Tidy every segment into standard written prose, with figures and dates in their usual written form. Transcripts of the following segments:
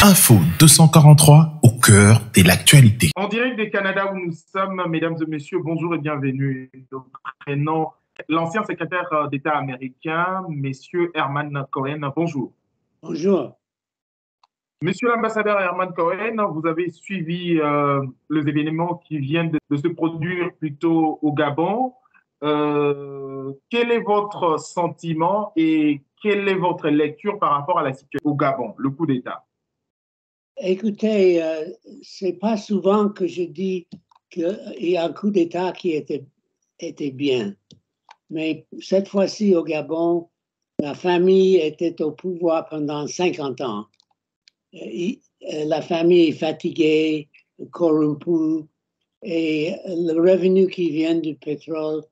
Info 243 au cœur de l'actualité. En direct du Canada où nous sommes, mesdames et messieurs, bonjour et bienvenue. Nous prenons l'ancien secrétaire d'État américain, monsieur Herman Cohen. Bonjour. Bonjour. Monsieur l'ambassadeur Herman Cohen, vous avez suivi les événements qui viennent de se produire plutôt au Gabon. Quel est votre sentiment et quelle est votre lecture par rapport à la situation au Gabon, le coup d'État? Écoutez, c'est pas souvent que je dis qu'il y a un coup d'État qui était bien. Mais cette fois-ci au Gabon, la famille était au pouvoir pendant 50 ans. La famille est fatiguée, corrompue, et le revenu qui vient du pétrole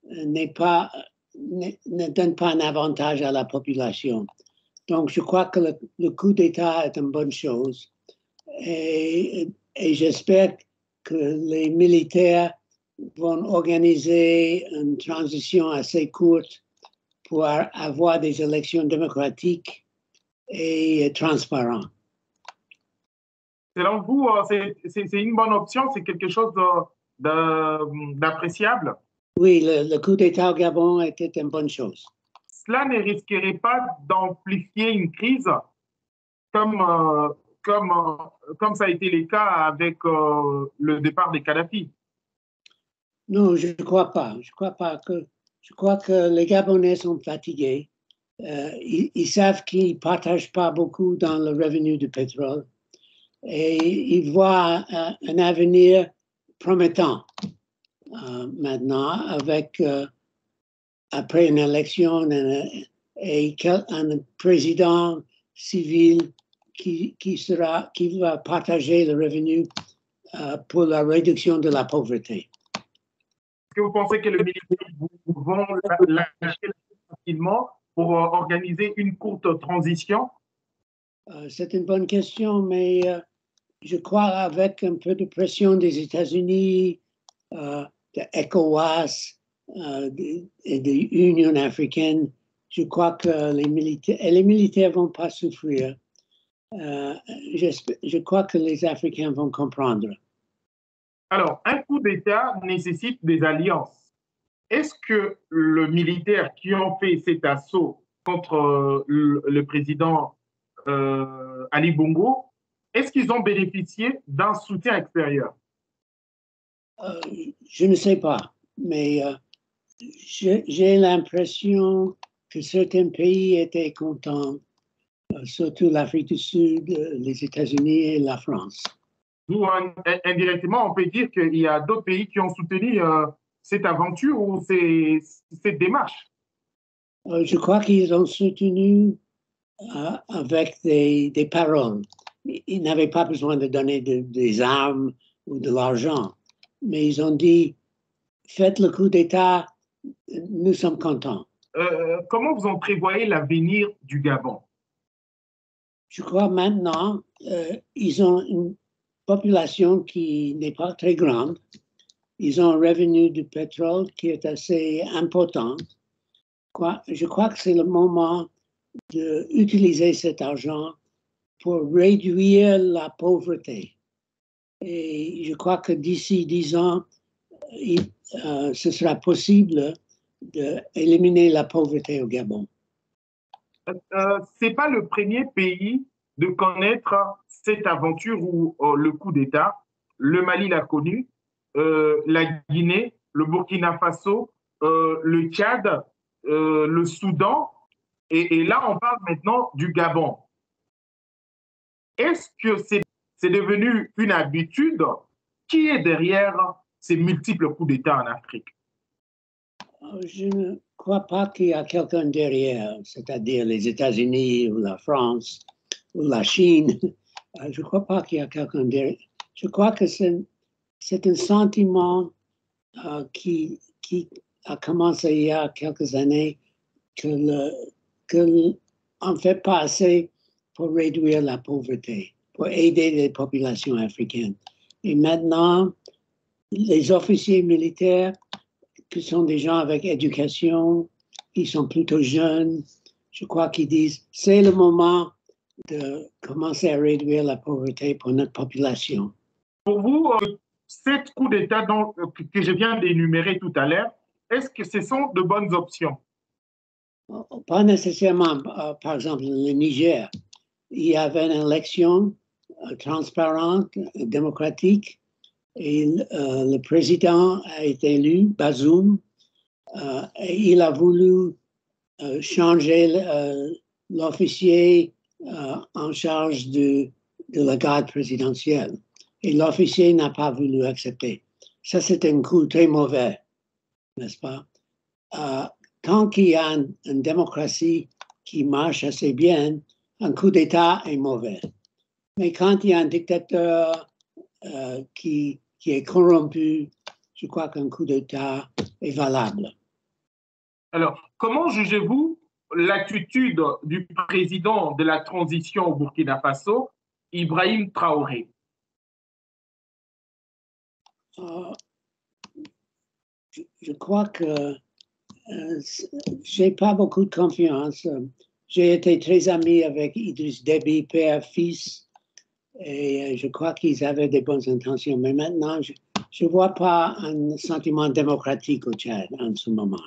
ne donne pas un avantage à la population. Donc, je crois que le coup d'État est une bonne chose. Et j'espère que les militaires vont organiser une transition assez courte pour avoir des élections démocratiques et transparentes. Selon vous, c'est une bonne option, c'est quelque chose d'appréciable? Oui, le coup d'État au Gabon était une bonne chose. Cela ne risquerait pas d'amplifier une crise comme ça a été le cas avec le départ de Kadhafi? Non, je ne crois pas. Je crois que les Gabonais sont fatigués. Ils savent qu'ils ne partagent pas beaucoup dans le revenu du pétrole. Et ils voient un avenir promettant maintenant avec, après une élection et un président civil qui va partager le revenu pour la réduction de la pauvreté. Est-ce que vous pensez que les militaires vont lâcher rapidement pour organiser une courte transition? C'est une bonne question, mais je crois avec un peu de pression des États-Unis, de ECOWAS et de l'Union africaine, je crois que les militaires ne vont pas souffrir. Je crois que les Africains vont comprendre. Alors, un coup d'État nécessite des alliances. Est-ce que le militaire qui ont fait cet assaut contre le président Ali Bongo, est-ce qu'ils ont bénéficié d'un soutien extérieur? Je ne sais pas, mais j'ai l'impression que certains pays étaient contents, surtout l'Afrique du Sud, les États-Unis et la France. Nous, indirectement, on peut dire qu'il y a d'autres pays qui ont soutenu cette aventure ou cette démarche. Je crois qu'ils ont soutenu avec des paroles. Ils n'avaient pas besoin de donner des armes ou de l'argent, mais ils ont dit, faites le coup d'État, nous sommes contents. Comment vous en prévoyez l'avenir du Gabon? Je crois maintenant, ils ont une population qui n'est pas très grande. Ils ont un revenu du pétrole qui est assez important. Je crois que c'est le moment d'utiliser cet argent pour réduire la pauvreté. Et je crois que d'ici 10 ans, ce sera possible d'éliminer la pauvreté au Gabon. Ce n'est pas le premier pays de connaître cette aventure ou le coup d'État. Le Mali l'a connu, la Guinée, le Burkina Faso, le Tchad, le Soudan, et là on parle maintenant du Gabon. Est-ce que c'est devenu une habitude? Qui est derrière ces multiples coups d'État en Afrique? Je ne crois pas qu'il y a quelqu'un derrière, c'est-à-dire les États-Unis ou la France ou la Chine. Je ne crois pas qu'il y a quelqu'un derrière. Je crois que c'est un sentiment qui a commencé il y a quelques années qu'on ne fait pas assez pour réduire la pauvreté, pour aider les populations africaines. Et maintenant, les officiers militaires, qui sont des gens avec éducation, ils sont plutôt jeunes, je crois qu'ils disent, c'est le moment de commencer à réduire la pauvreté pour notre population. Pour vous, 7 coups d'État que je viens d'énumérer tout à l'heure, est-ce que ce sont de bonnes options? Pas nécessairement. Par exemple, le Niger, il y avait une élection transparente, démocratique, et le président a été élu, Bazoum, et il a voulu changer l'officier en charge de la garde présidentielle. Et l'officier n'a pas voulu accepter. Ça, c'est un coup très mauvais, n'est-ce pas? Tant qu'il y a une démocratie qui marche assez bien, un coup d'État est mauvais. Mais quand il y a un dictateur qui est corrompu, je crois qu'un coup d'État est valable. Alors, comment jugez-vous l'attitude du président de la transition au Burkina Faso, Ibrahim Traoré? Je crois que j'ai pas beaucoup de confiance. J'ai été très ami avec Idriss Déby, père, fils, et je crois qu'ils avaient des bonnes intentions. Mais maintenant, je vois pas un sentiment démocratique au Tchad en ce moment.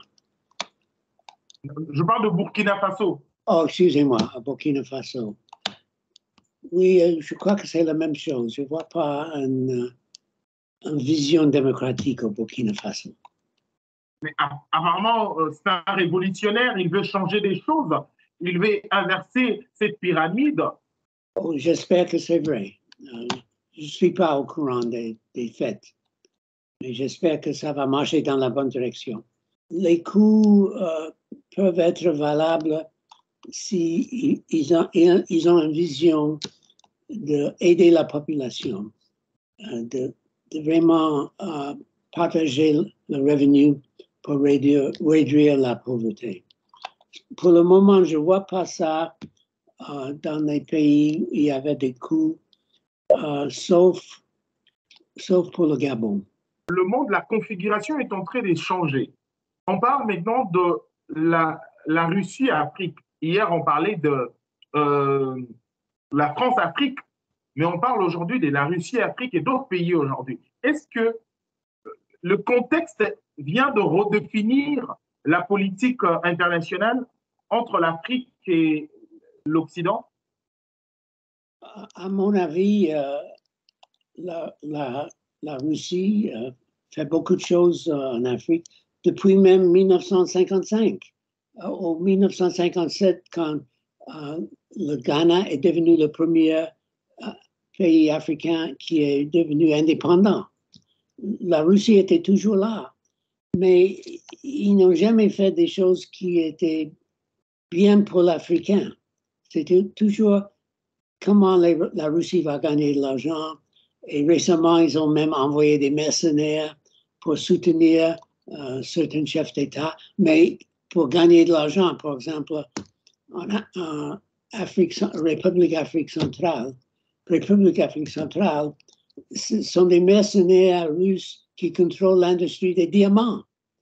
Je parle de Burkina Faso. Oh, excusez-moi, à Burkina Faso. Oui, je crois que c'est la même chose. Je ne vois pas une vision démocratique au Burkina Faso. Mais apparemment, c'est un révolutionnaire, il veut changer des choses, il veut inverser cette pyramide. Oh, j'espère que c'est vrai. Je ne suis pas au courant des faits, mais j'espère que ça va marcher dans la bonne direction. Les coups peuvent être valables si ils ont une vision d'aider la population, de vraiment partager le revenu pour réduire la pauvreté. Pour le moment, je ne vois pas ça dans les pays où il y avait des coups, sauf pour le Gabon. Le monde, la configuration est en train de changer. On parle maintenant de la Russie-Afrique. Hier, on parlait de la France-Afrique, mais on parle aujourd'hui de la Russie-Afrique et d'autres pays aujourd'hui. Est-ce que le contexte vient de redéfinir la politique internationale entre l'Afrique et l'Occident? À mon avis, la Russie fait beaucoup de choses en Afrique depuis même 1955. En 1957, quand le Ghana est devenu le premier pays africain qui est devenu indépendant. La Russie était toujours là, mais ils n'ont jamais fait des choses qui étaient bien pour l'Africain. C'était toujours comment la Russie va gagner de l'argent. Et récemment, ils ont même envoyé des mercenaires pour soutenir certains chefs d'État, mais pour gagner de l'argent, par exemple, en République Afrique centrale, ce sont des mercenaires russes qui contrôlent l'industrie des diamants.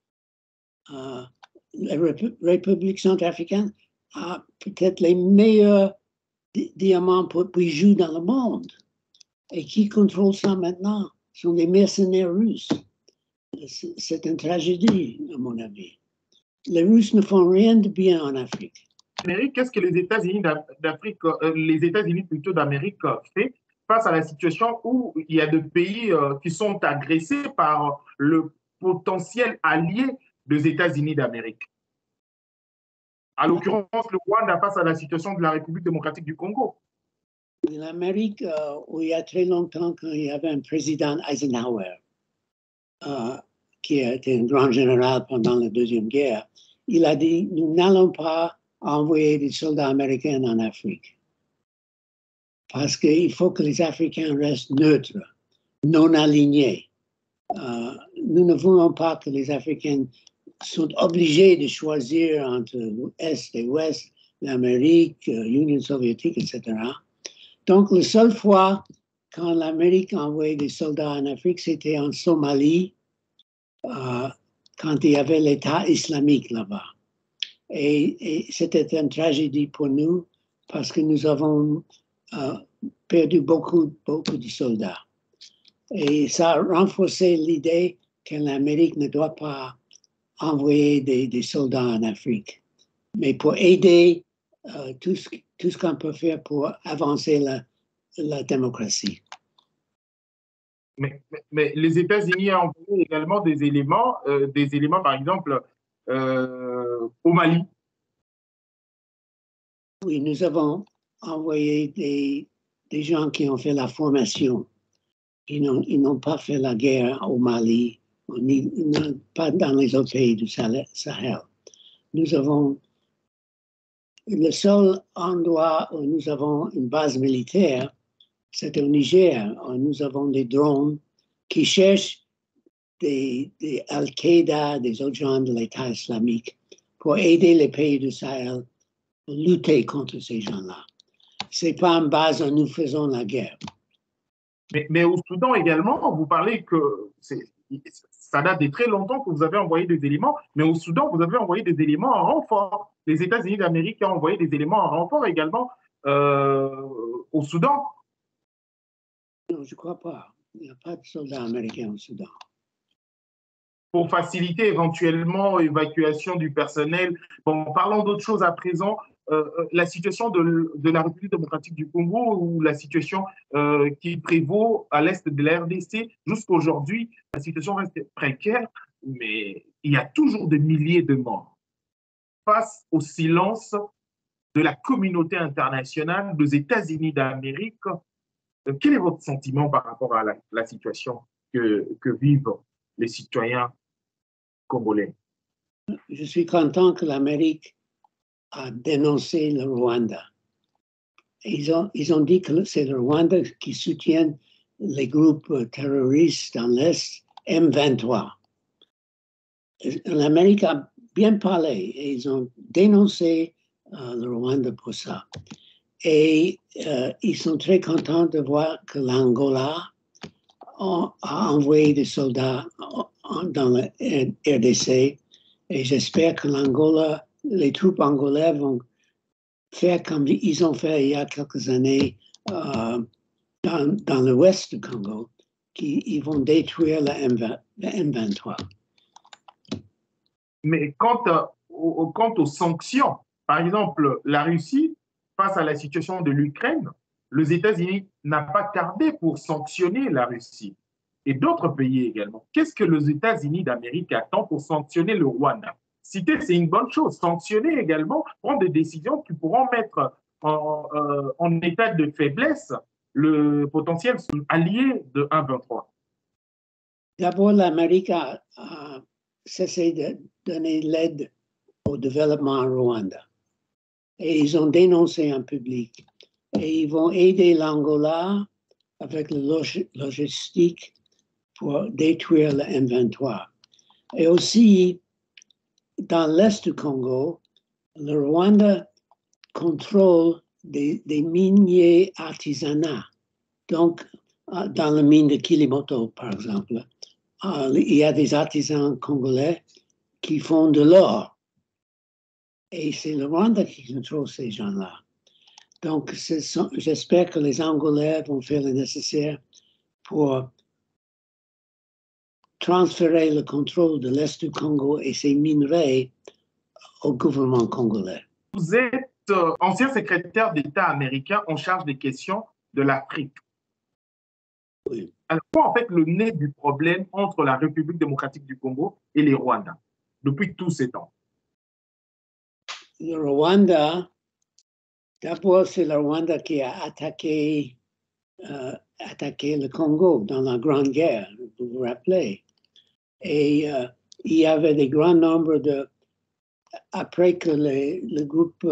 La République centrafricaine a peut-être les meilleurs diamants pour bijoux dans le monde. Et qui contrôle ça maintenant? Ce sont des mercenaires russes. C'est une tragédie, à mon avis. Les Russes ne font rien de bien en Afrique. Qu'est-ce que les États-Unis d'Afrique, les États-Unis plutôt d'Amérique fait face à la situation où il y a des pays qui sont agressés par le potentiel allié des États-Unis d'Amérique? À l'occurrence, le Rwanda face à la situation de la République démocratique du Congo. L'Amérique, où il y a très longtemps, quand il y avait un président Eisenhower, qui était un grand général pendant la Deuxième Guerre, il a dit, nous n'allons pas envoyer des soldats américains en Afrique. Parce qu'il faut que les Africains restent neutres, non alignés. Nous ne voulons pas que les Africains soient obligés de choisir entre l'Est et l'Ouest, l'Amérique, l'Union soviétique, etc. Donc, la seule fois quand l'Amérique a envoyé des soldats en Afrique, c'était en Somalie, quand il y avait l'État islamique là-bas. Et c'était une tragédie pour nous parce que nous avons perdu beaucoup de soldats. Et ça a renforcé l'idée que l'Amérique ne doit pas envoyer des soldats en Afrique, mais pour aider tout ce qu'on peut faire pour avancer la démocratie. Mais les États-Unis ont envoyé également des éléments par exemple, au Mali. Oui, nous avons envoyé des gens qui ont fait la formation. Ils n'ont pas fait la guerre au Mali, ni pas dans les autres pays du Sahel. Nous avons le seul endroit où nous avons une base militaire, c'est au Niger. Nous avons des drones qui cherchent des Al-Qaïda, des autres gens de l'État islamique pour aider les pays du Sahel à lutter contre ces gens-là. Ce n'est pas en base où nous faisons la guerre. Mais au Soudan également, vous parlez que ça date de très longtemps que vous avez envoyé des éléments, mais au Soudan, vous avez envoyé des éléments en renfort. Les États-Unis d'Amérique ont envoyé des éléments en renfort également au Soudan. Non, je ne crois pas. Il n'y a pas de soldats américains au Soudan. Pour faciliter éventuellement l'évacuation du personnel. Bon, parlons d'autre chose à présent. La situation de la République démocratique du Congo ou la situation qui prévaut à l'est de la RDC, jusqu'à aujourd'hui, la situation reste précaire, mais il y a toujours des milliers de morts. Face au silence de la communauté internationale, des États-Unis d'Amérique, quel est votre sentiment par rapport à la situation que vivent les citoyens congolais? Je suis content que l'Amérique a dénoncé le Rwanda. Ils ont dit que c'est le Rwanda qui soutient les groupes terroristes dans l'Est, M23. L'Amérique a bien parlé et ils ont dénoncé le Rwanda pour ça. Et ils sont très contents de voir que l'Angola a envoyé des soldats dans le RDC. Et j'espère que l'Angola, les troupes angolaises vont faire comme ils ont fait il y a quelques années dans l'ouest du Congo, qu'ils vont détruire le M23. Mais quant aux sanctions, par exemple, la Russie, face à la situation de l'Ukraine, les États-Unis n'ont pas tardé pour sanctionner la Russie et d'autres pays également. Qu'est-ce que les États-Unis d'Amérique attendent pour sanctionner le Rwanda? Citer, c'est une bonne chose. Sanctionner également, prendre des décisions qui pourront mettre en état de faiblesse le potentiel allié de 1,23. D'abord, l'Amérique a cessé de donner l'aide au développement en Rwanda. Et ils ont dénoncé en public. Et ils vont aider l'Angola avec la logistique pour détruire le M23. Et aussi, dans l'Est du Congo, le Rwanda contrôle des miniers artisanaux. Donc, dans la mine de Kilimoto, par exemple, il y a des artisans congolais qui font de l'or. Et c'est le Rwanda qui contrôle ces gens-là. Donc, j'espère que les Angolais vont faire le nécessaire pour transférer le contrôle de l'Est du Congo et ses minerais au gouvernement congolais. Vous êtes ancien secrétaire d'État américain en charge des questions de l'Afrique. Oui. Alors, quoi en fait le nez du problème entre la République démocratique du Congo et les Rwandais depuis tous ces temps? Le Rwanda, d'abord, c'est le Rwanda qui a attaqué le Congo dans la Grande Guerre, vous vous rappelez. Et il y avait des grands nombres après que le groupe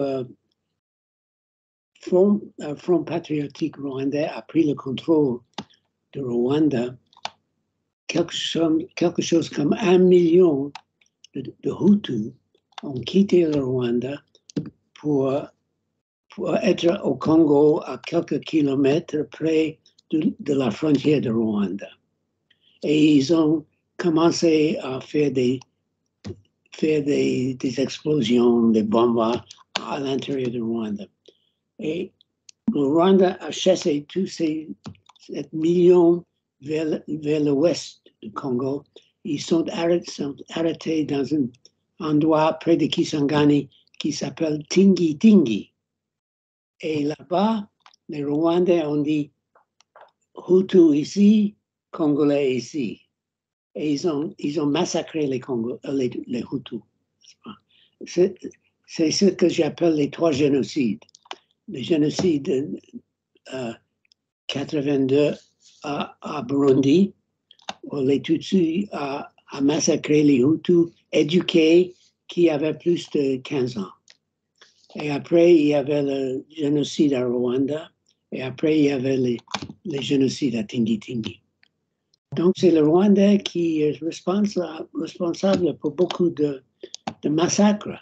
Front patriotique rwandais a pris le contrôle de Rwanda, quelque chose comme 1 million de Hutus ont quitté le Rwanda pour être au Congo à quelques kilomètres près de la frontière de Rwanda. Et ils ont commencé à faire des explosions, des bombes à l'intérieur de Rwanda. Et le Rwanda a chassé tous ces 7 millions vers l'ouest du Congo. Ils sont arrêtés dans un endroit près de Kisangani qui s'appelle Tingi Tingi. Et là-bas, les Rwandais ont dit Hutu ici, Congolais ici. Et ils ont massacré les Hutus. C'est ce que j'appelle les 3 génocides. Le génocide de 82 à Burundi, où les Tutsis a massacré les Hutus éduqués qui avaient plus de 15 ans. Et après, il y avait le génocide à Rwanda. Et après, il y avait les génocides à Tingi Tingi. Donc, c'est le Rwandais qui est responsable pour beaucoup de massacres.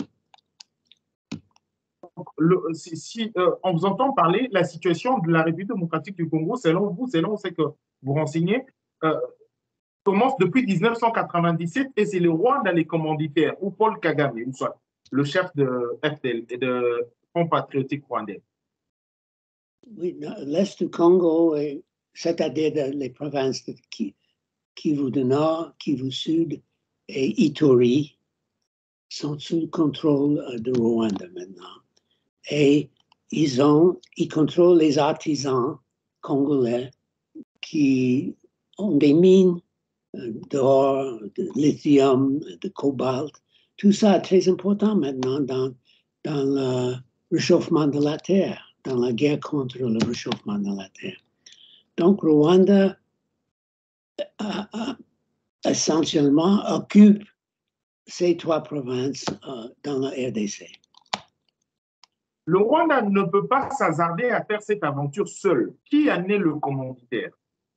On vous entend parler, la situation de la République démocratique du Congo, selon vous, selon ce que vous renseignez, commence depuis 1997 et c'est le Rwanda les commanditaires, ou Paul Kagame, ou soit le chef de FDL et de Front patriotique rwandais. Oui, l'Est du Congo, c'est-à-dire les provinces de Kivu du Nord, Kivu Sud et Ituri, sont sous le contrôle du Rwanda maintenant. Et ils contrôlent les artisans congolais qui ont des mines d'or, de lithium, de cobalt. Tout ça est très important maintenant dans le réchauffement de la Terre, dans la guerre contre le réchauffement de la Terre. Donc, Rwanda essentiellement occupe ces 3 provinces dans la RDC. Le Rwanda ne peut pas s'hasarder à faire cette aventure seul. Qui en est le commanditaire?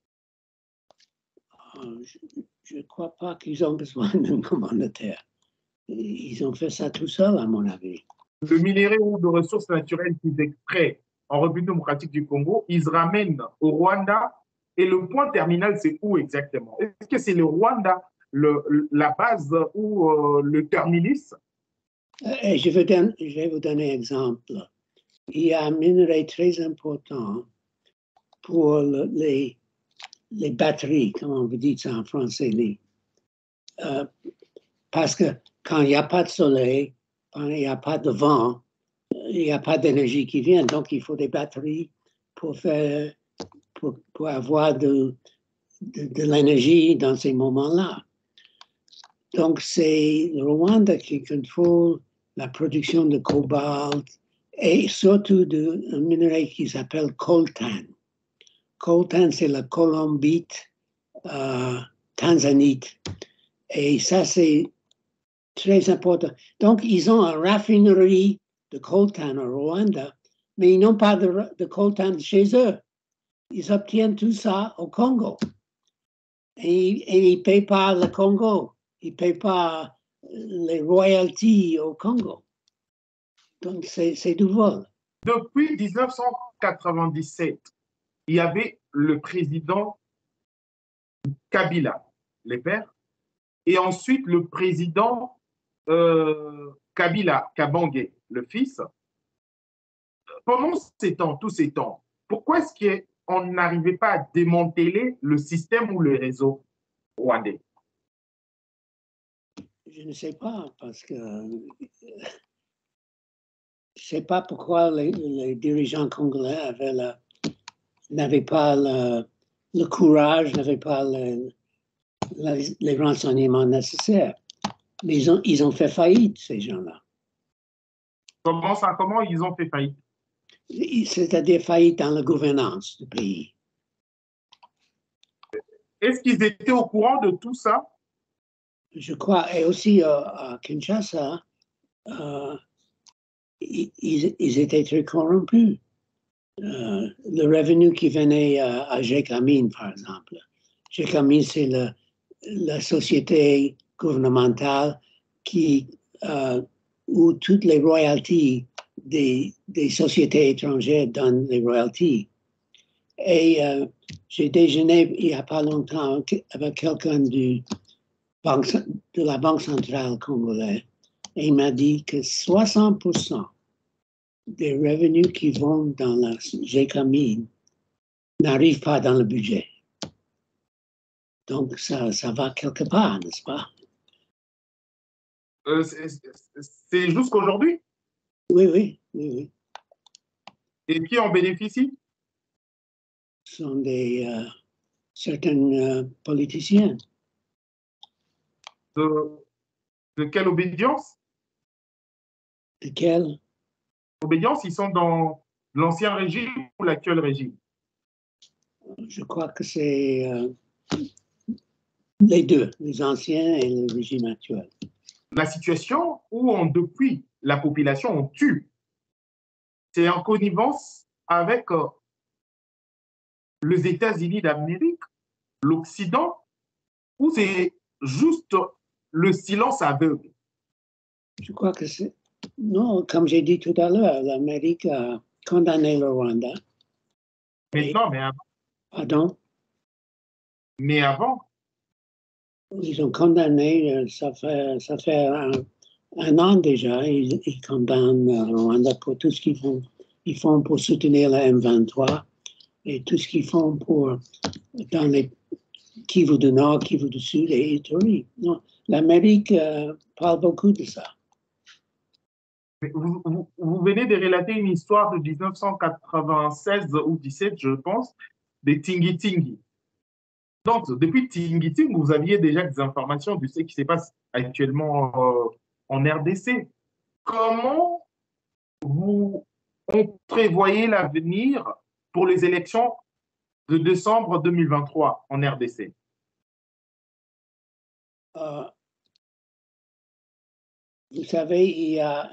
Je ne crois pas qu'ils ont besoin d'un commanditaire. Ils ont fait ça tout seuls, à mon avis. Le minerai ou de ressources naturelles qu'ils extraient en République démocratique du Congo, ils se ramènent au Rwanda. Et le point terminal, c'est où exactement? Est-ce que c'est le Rwanda, la base ou le terminus? Je vais vous donner un exemple. Il y a un minerai très important pour les batteries, comment vous dites ça en français, parce que quand il n'y a pas de soleil, quand il n'y a pas de vent, il n'y a pas d'énergie qui vient, donc il faut des batteries pour avoir de l'énergie dans ces moments-là. Donc c'est le Rwanda qui contrôle la production de cobalt et surtout d'un minerai qui s'appelle coltan. Coltan, c'est la colombite tanzanite. Et ça, c'est très important. Donc, ils ont une raffinerie de coltan au Rwanda, mais ils n'ont pas de coltan chez eux. Ils obtiennent tout ça au Congo. Et ils ne payent pas le Congo. Ils ne payent pas les royalties au Congo. Donc, c'est du vol. Depuis 1997, il y avait le président Kabila, les pères, et ensuite le président Kabila Kabange, le fils. Pendant tous ces temps, pourquoi est-ce qu'on n'arrivait pas à démanteler le système ou le réseau rwandais? Je ne sais pas, parce que je ne sais pas pourquoi les dirigeants congolais n'avaient pas le courage, n'avaient pas les renseignements nécessaires. Mais ils ont fait faillite, ces gens-là. Comment ils ont fait faillite? C'est-à-dire faillite dans la gouvernance du pays. Est-ce qu'ils étaient au courant de tout ça? Je crois, et aussi à Kinshasa, ils étaient très corrompus. Le revenu qui venait à Gécamine, par exemple. Gécamine, c'est la société gouvernementale où toutes les royalties des sociétés étrangères donnent les royalties. Et j'ai déjeuné il n'y a pas longtemps avec quelqu'un de la Banque centrale congolaise et il m'a dit que 60% des revenus qui vont dans la GECAMI n'arrivent pas dans le budget. Donc, ça va quelque part, n'est-ce pas? C'est jusqu'aujourd'hui? Oui. Et qui en bénéficie? Ce sont certains politiciens. De quelle obédience? De quelle? Obédience, ils sont dans l'ancien régime ou l'actuel régime? Je crois que c'est les deux, les anciens et le régime actuel. La situation où depuis la population on tue, c'est en connivence avec les États-Unis d'Amérique, l'Occident, ou c'est juste le silence aveugle? Je crois que c'est... Non, comme j'ai dit tout à l'heure, l'Amérique a condamné le Rwanda. Maintenant, mais avant. Pardon? Mais avant. Ils ont condamné, ça fait un an déjà, ils condamnent le Rwanda pour tout ce qu'ils font. Ils font pour soutenir la M23 et tout ce qu'ils font dans les Kivu du Nord, Kivu du Sud et Ituri. Non, l'Amérique parle beaucoup de ça. Vous venez de relater une histoire de 1996 ou 17, je pense, des Tingi Tingi. Donc, depuis Tingi Tingi, vous aviez déjà des informations de ce qui se passe actuellement en RDC. Comment vous prévoyez l'avenir pour les élections de décembre 2023 en RDC? Vous savez, il y a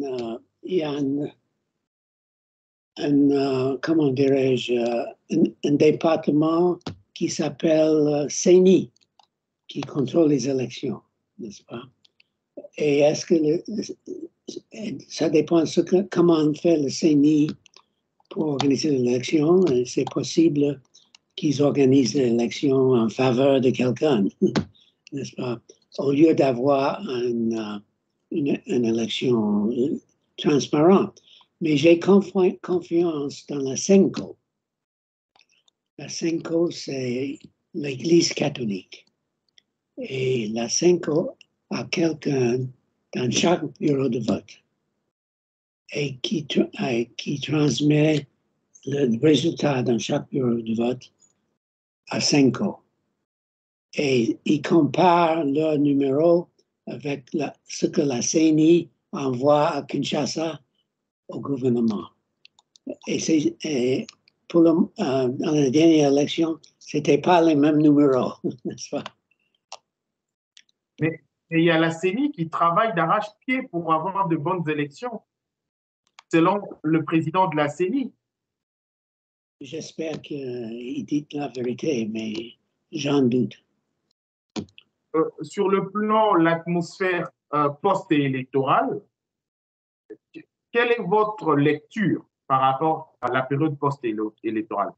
comment dirais-je, un département qui s'appelle CENI, qui contrôle les élections, n'est-ce pas? Et est-ce que ça dépend de comment on fait le CENI pour organiser l'élection? C'est possible qu'ils organisent l'élection en faveur de quelqu'un, n'est-ce pas? Au lieu d'avoir une élection transparente. Mais j'ai confiance dans la CENCO. La CENCO, c'est l'Église catholique. Et la CENCO a quelqu'un dans chaque bureau de vote et qui transmet le résultat dans chaque bureau de vote à CENCO. Et ils comparent leur numéro avec ce que la CENI envoie à Kinshasa au gouvernement. Et pour dans la dernière élection, ce n'était pas les mêmes numéros, n'est-ce pas? Mais il y a la CENI qui travaille d'arrache-pied pour avoir de bonnes élections, selon le président de la CENI. J'espère qu'il dit la vérité, mais j'en doute. Sur le plan l'atmosphère post-électorale, quelle est votre lecture par rapport à la période post-électorale?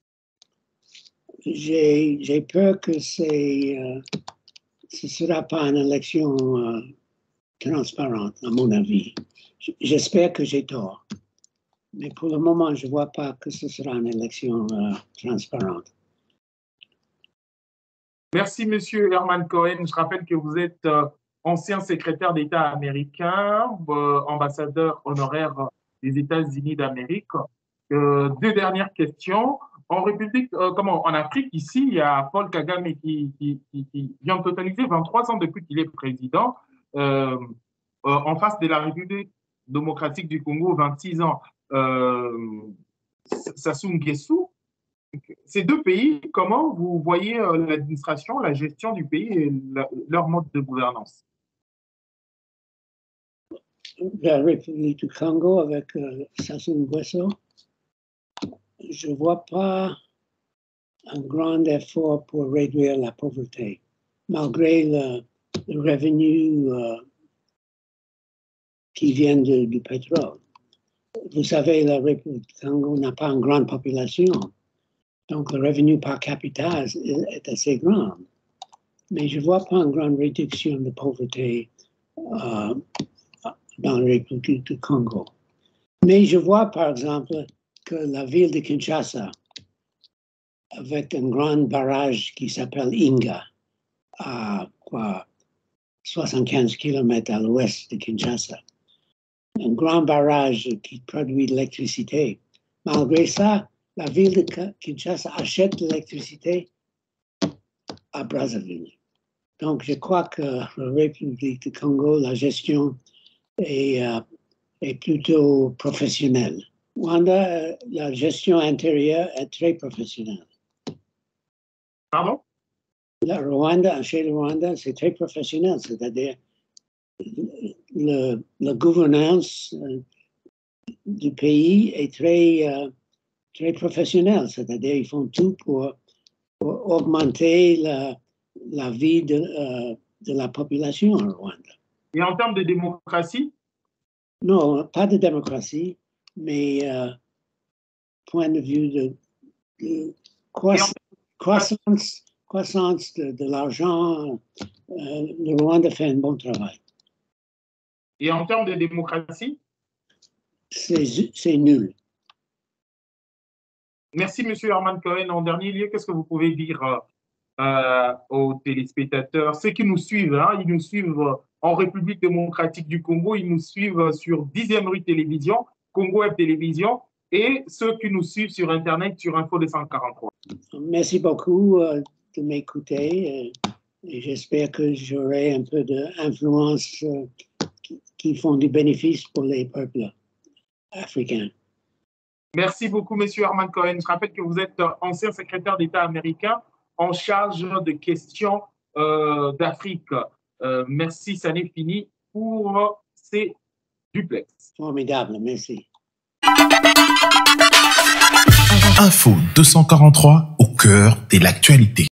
J'ai peur que ce ne sera pas une élection transparente, à mon avis. J'espère que j'ai tort. Mais pour le moment, je ne vois pas que ce sera une élection transparente. Merci, Monsieur Herman Cohen. Je rappelle que vous êtes ancien secrétaire d'État américain, ambassadeur honoraire des États-Unis d'Amérique. Deux dernières questions. En en Afrique, ici, il y a Paul Kagame qui vient de totaliser 23 ans depuis qu'il est président, en face de la République démocratique du Congo, 26 ans. Sassou Nguesso. Ces deux pays, comment vous voyez l'administration, la gestion du pays et leur mode de gouvernance? La République du Congo avec Sassou Nguesso, je ne vois pas un grand effort pour réduire la pauvreté, malgré le revenu qui vient du pétrole. Vous savez, la République du Congo n'a pas une grande population. Donc, le revenu par capita est assez grand. Mais je ne vois pas une grande réduction de pauvreté dans la République du Congo. Mais je vois, par exemple, que la ville de Kinshasa, avec un grand barrage qui s'appelle Inga, à 75 km à l'ouest de Kinshasa, un grand barrage qui produit de l'électricité. Malgré ça, la ville de Kinshasa achète l'électricité à Brazzaville. Donc, je crois que la République du Congo, la gestion est plutôt professionnelle. Rwanda, la gestion intérieure est très professionnelle. Pardon? Chez le Rwanda, c'est très professionnel, c'est-à-dire la gouvernance du pays est très professionnelle, c'est-à-dire ils font tout pour augmenter la vie de la population en Rwanda. Et en termes de démocratie? Non, pas de démocratie, mais point de vue de croissance de l'argent, le Rwanda fait un bon travail. Et en termes de démocratie? C'est nul. Merci, M. Herman Cohen. En dernier lieu, qu'est-ce que vous pouvez dire aux téléspectateurs, ceux qui nous suivent, ils nous suivent en République démocratique du Congo, ils nous suivent sur 10e rue Télévision, Congo Web Télévision, et ceux qui nous suivent sur Internet sur Info 243. Merci beaucoup de m'écouter et j'espère que j'aurai un peu d'influence qui font du bénéfice pour les peuples africains. Merci beaucoup, M. Herman Cohen. Je rappelle que vous êtes ancien secrétaire d'État américain en charge de questions d'Afrique. Merci, ça n'est fini pour ces duplex. Formidable, merci. Info 243 au cœur de l'actualité.